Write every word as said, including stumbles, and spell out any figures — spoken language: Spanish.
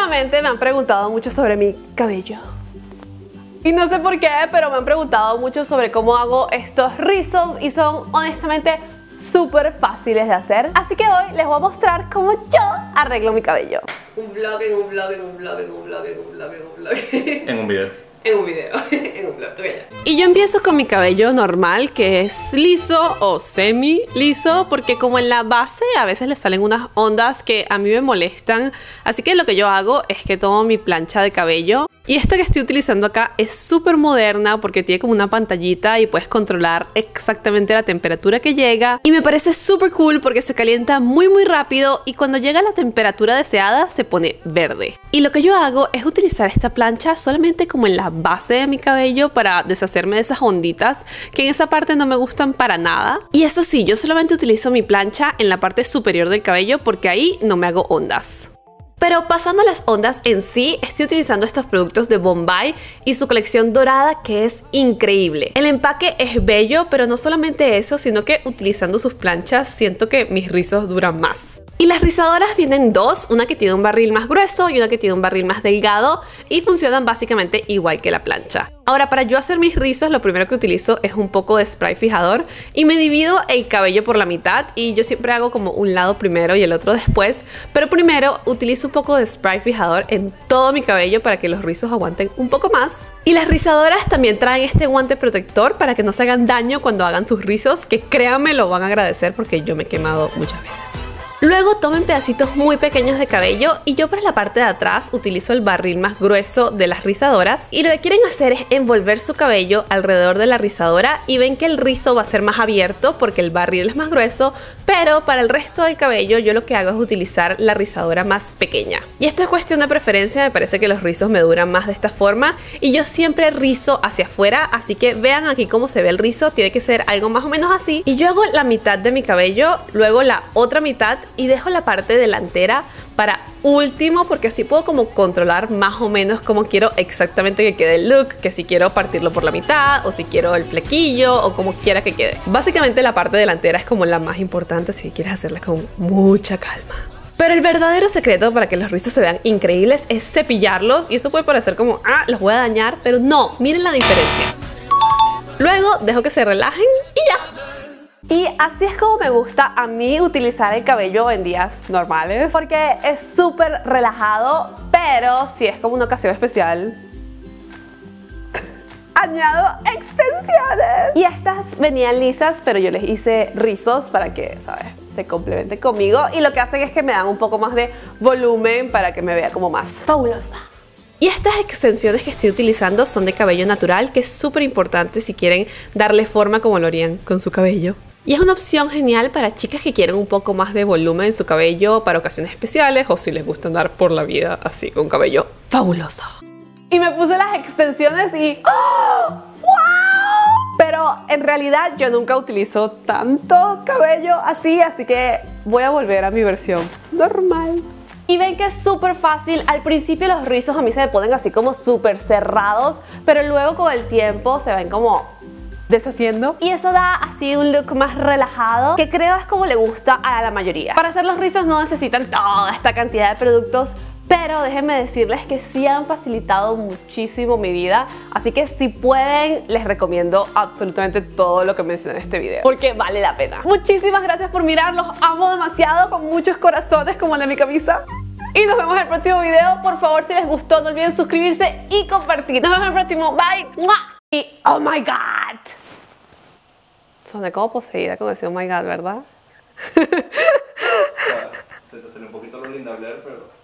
Últimamente me han preguntado mucho sobre mi cabello. Y no sé por qué, pero me han preguntado mucho sobre cómo hago estos rizos y son honestamente súper fáciles de hacer. Así que hoy les voy a mostrar cómo yo arreglo mi cabello. Un vlog, en un vlog, en un vlog, en un vlog, en un vlog, en un vlog. En un video. En un video, en un vlog, okay. Y yo empiezo con mi cabello normal, que es liso o semi liso, porque como en la base a veces le salen unas ondas que a mí me molestan. Así que lo que yo hago es que tomo mi plancha de cabello. Y esta que estoy utilizando acá es súper moderna porque tiene como una pantallita y puedes controlar exactamente la temperatura que llega. Y me parece súper cool porque se calienta muy muy rápido y cuando llega a la temperatura deseada se pone verde. Y lo que yo hago es utilizar esta plancha solamente como en la base de mi cabello para deshacerme de esas onditas que en esa parte no me gustan para nada. Y eso sí, yo solamente utilizo mi plancha en la parte superior del cabello porque ahí no me hago ondas. Pero pasando a las ondas en sí, estoy utilizando estos productos de Bombay y su colección dorada que es increíble. El empaque es bello, pero no solamente eso, sino que utilizando sus planchas siento que mis rizos duran más. Y las rizadoras vienen dos, una que tiene un barril más grueso y una que tiene un barril más delgado y funcionan básicamente igual que la plancha. Ahora, para yo hacer mis rizos, lo primero que utilizo es un poco de spray fijador y me divido el cabello por la mitad y yo siempre hago como un lado primero y el otro después, pero primero utilizo un poco de spray fijador en todo mi cabello para que los rizos aguanten un poco más. Y las rizadoras también traen este guante protector para que no se hagan daño cuando hagan sus rizos, que créanme lo van a agradecer porque yo me he quemado muchas veces. Luego tomen pedacitos muy pequeños de cabello y yo para la parte de atrás utilizo el barril más grueso de las rizadoras y lo que quieren hacer es envolver su cabello alrededor de la rizadora y ven que el rizo va a ser más abierto porque el barril es más grueso, pero para el resto del cabello yo lo que hago es utilizar la rizadora más pequeña. Y esto es cuestión de preferencia, me parece que los rizos me duran más de esta forma y yo siempre rizo hacia afuera, así que vean aquí cómo se ve el rizo, tiene que ser algo más o menos así. Y yo hago la mitad de mi cabello, luego la otra mitad y dejo la parte delantera para último porque así puedo como controlar más o menos cómo quiero exactamente que quede el look, que si quiero partirlo por la mitad o si quiero el flequillo o como quiera que quede. Básicamente la parte delantera es como la más importante si quieres hacerla con mucha calma. Pero el verdadero secreto para que los rizos se vean increíbles es cepillarlos y eso puede parecer como, ah, los voy a dañar, pero no, miren la diferencia. Luego dejo que se relajen y ya. Y así es como me gusta a mí utilizar el cabello en días normales porque es súper relajado, pero si es como una ocasión especial añado extensiones. Y estas venían lisas, pero yo les hice rizos para que, ¿sabes?, se complementen conmigo y lo que hacen es que me dan un poco más de volumen para que me vea como más fabulosa. Y estas extensiones que estoy utilizando son de cabello natural, que es súper importante si quieren darle forma como lo harían con su cabello. Y es una opción genial para chicas que quieren un poco más de volumen en su cabello para ocasiones especiales o si les gusta andar por la vida así con cabello fabuloso. Y me puse las extensiones y ¡oh! ¡Wow! Pero en realidad yo nunca utilizo tanto cabello así, así que voy a volver a mi versión normal. Y ven que es súper fácil. Al principio los rizos a mí se me ponen así como súper cerrados, pero luego con el tiempo se ven como deshaciendo y eso da así un look más relajado que creo es como le gusta a la mayoría. Para hacer los rizos no necesitan toda esta cantidad de productos, pero déjenme decirles que sí han facilitado muchísimo mi vida, así que si pueden les recomiendo absolutamente todo lo que mencioné en este video porque vale la pena. Muchísimas gracias por mirar, los amo demasiado con muchos corazones como el de mi camisa. Y nos vemos en el próximo video. Por favor, si les gustó no olviden suscribirse y compartir. Nos vemos en el próximo. Bye. Y oh my god. Soné como poseída con ese oh my god, ¿verdad? Se te salió un poquito lo Linda Blair, pero...